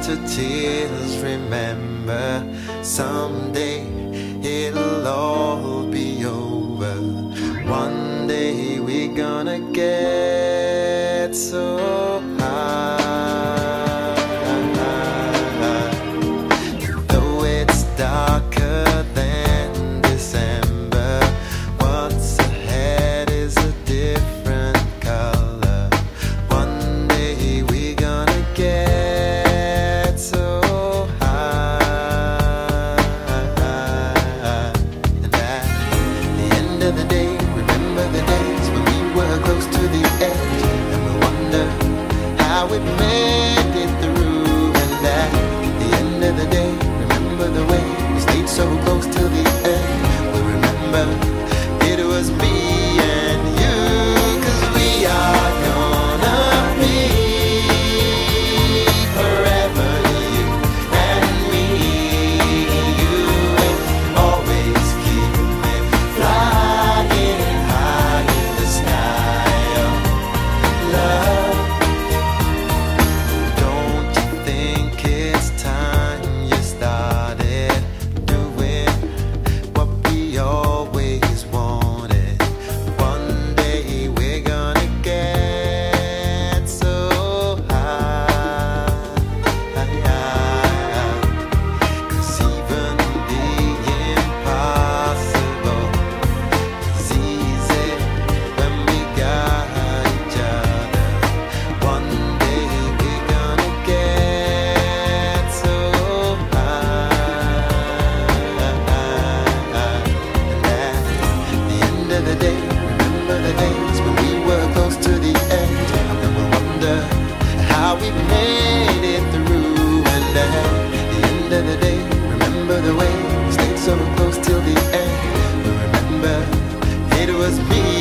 to tears. Remember, someday it'll all be over. One day we're gonna get so high. Though it's darker than December, what's ahead is a different color. One day we're gonna get so high. And at the end of the day, remember the days when we were close to the edge, and we wonder how we made it through. And at the end of the day, remember the way we stayed so close till the end. We remember it was me and you, 'cause we are gonna be forever, you and me. You will always keep me flying high in the sky of love. Don't you think it's time you started doing what we always wanted? One day we're gonna get so high. 'Cause even the impossible is easy when we got each other. One day we're gonna get so high. And at the end of the day, remember the days when we were close to the edge, and then we'll wonder how we made it through. And at the end of the day, remember the way we stayed so close till the end. We remember it was me